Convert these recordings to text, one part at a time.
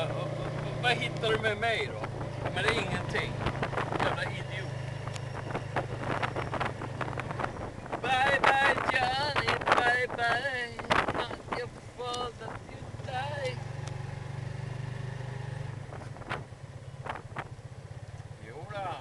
Vad hittar du med mig då? Men det är ingenting. Jävla idiot. Bye bye Johnny, bye bye. Not your fault that you die. Jodå.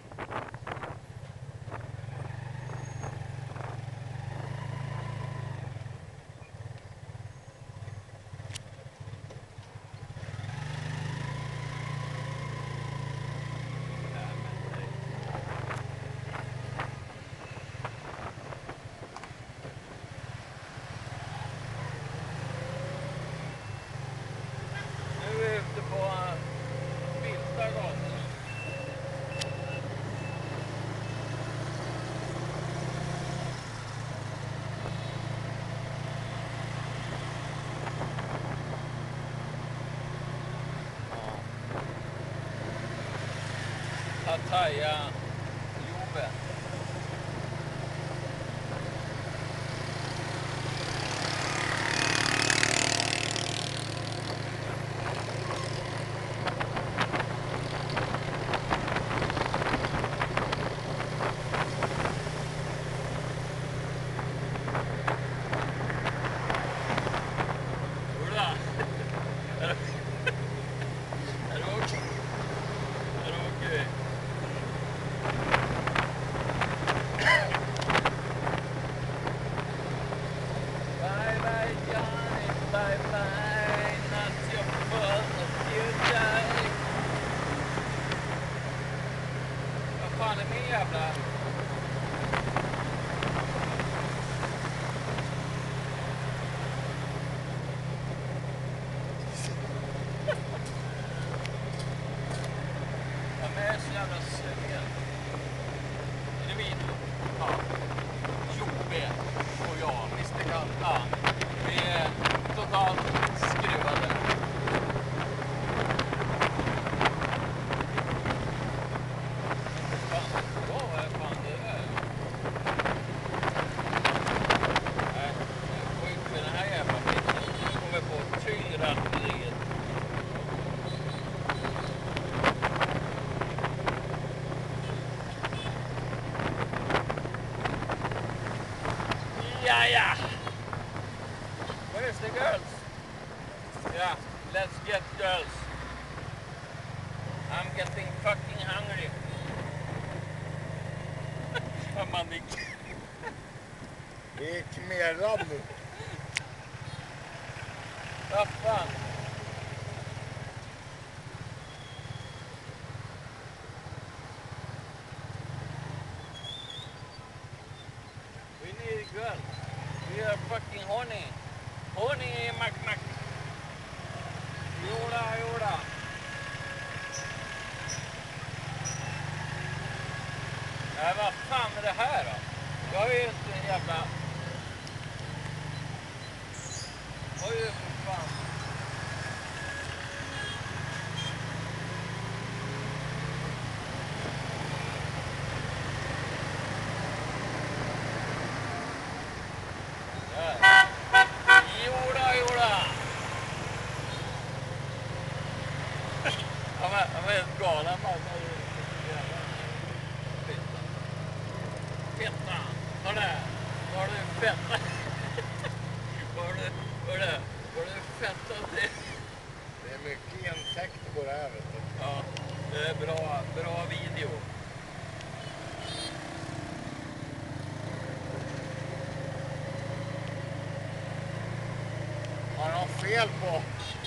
Pattaya, Jobbe. Jodå. Är det okej? Är det okej? Bye bye Johnny, bye bye. Not your fault that you die. Vad fan är min jävla... Jag är så jävla sugen. Är det video? Ja. Jobbe och jag, Mr. Kanta. Vi är totalt skruvade. Fan, vad är fan det är? Nej, skit med den här jävla biten. Nu kommer på tyngre artilleriet. Yeah. Where's the girls? Yeah, let's get girls. I'm getting fucking hungry. Man Det är kmerad nu. vad fan? We need girls. We are fucking horny. Horny, mack. Jodå. Nej, vad fan är det här då? Jag är ju inte en jävla... Oj, för fan. Jodå. Han är helt galen. Fetta. Var du fetta? Var du fetta? Det är mycket insekter på det här, vet du. Ja, det är bra video. Har de fel på?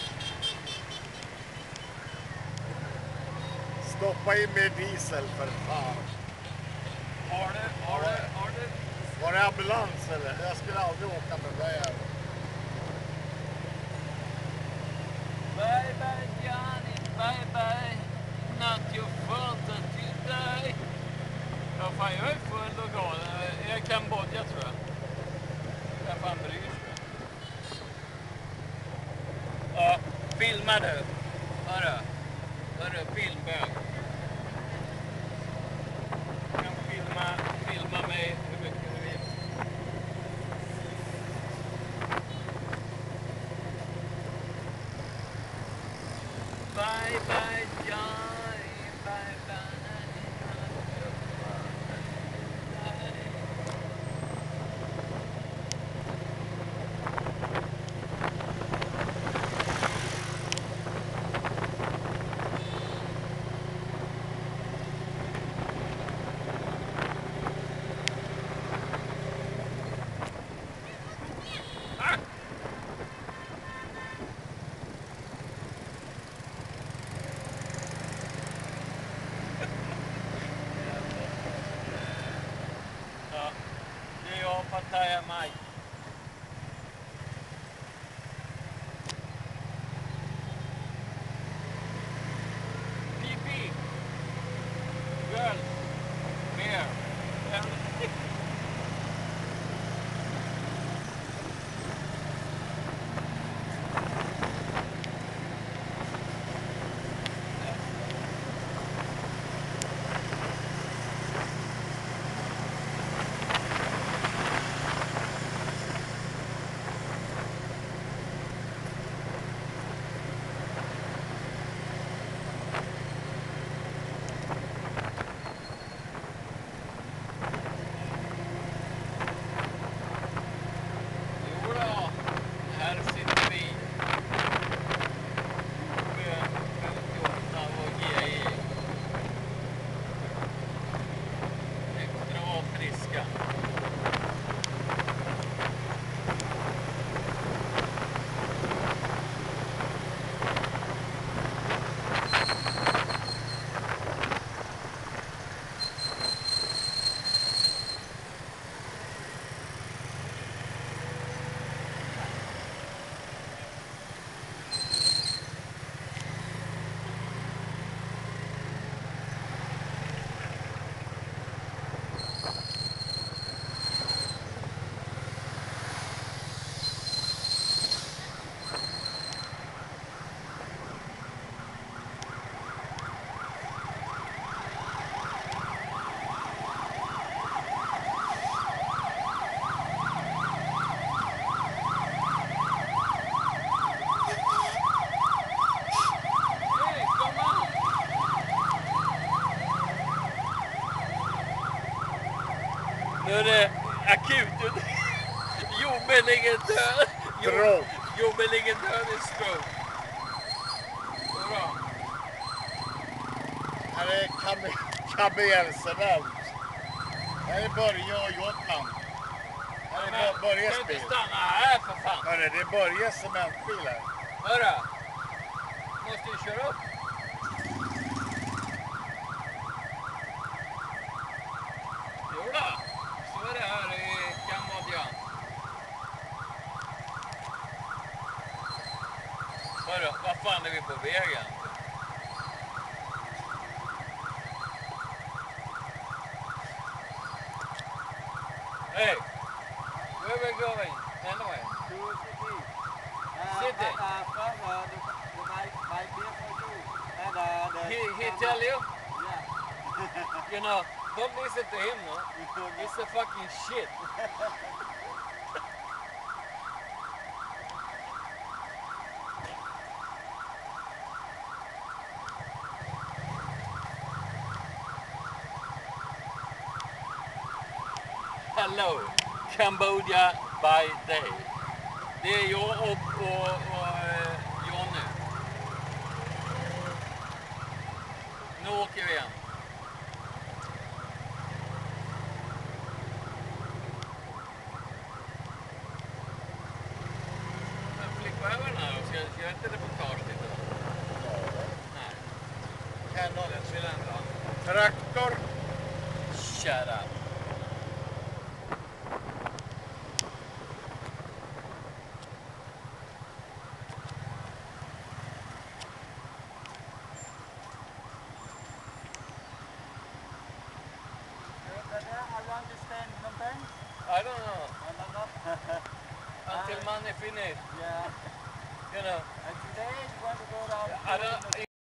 Stoppa in mer diesel för fan. Har du? Var det ambulans eller? Jag skulle aldrig åka med det här. Bye bye Johnny, bye bye. Not your fault that you die. Ja fan, jag är full och galen. Jag är i Kambodja tror jag. Jag fan bryr sig. Ja, filma du. Hörru, filmbög. Du kan filma mig hur mycket du vill. Bye bye Johnny, bye bye. Ja, det är jag, Pattaya Mike. PP. Girl. Beer. Jodå, här sitter vi. B58 och GI. Extra friska. Hej, kom an! Nu är det akut. Jobbelingen död. Stroke. Jobbelingen död i stroke. Bra. Här är kabelcement. Här är Börje och Jotland. Här är Börjes Kan du bil. inte stanna här för fan? Hörru, det är Börjes cementbil här. Hörru. Måste ju köra upp. Jodå. Så är det här i Kambodja. Hörru, vad fan är vi på vägen? Hey, where are we going? Anyway. City. He tell you? Yeah. You know, don't listen to him, no? He's a fucking shit. Hello, Cambodia by day. Det är jag och Jonny. Nu åker vi igen. Jag flippar över den här och ska jag göra ett reportage lite då? Nej. Canon. Jag vill ändå. Traktor. Shut up. I don't know. Until money finish. Yeah. You know. And today you want to go down. I don't.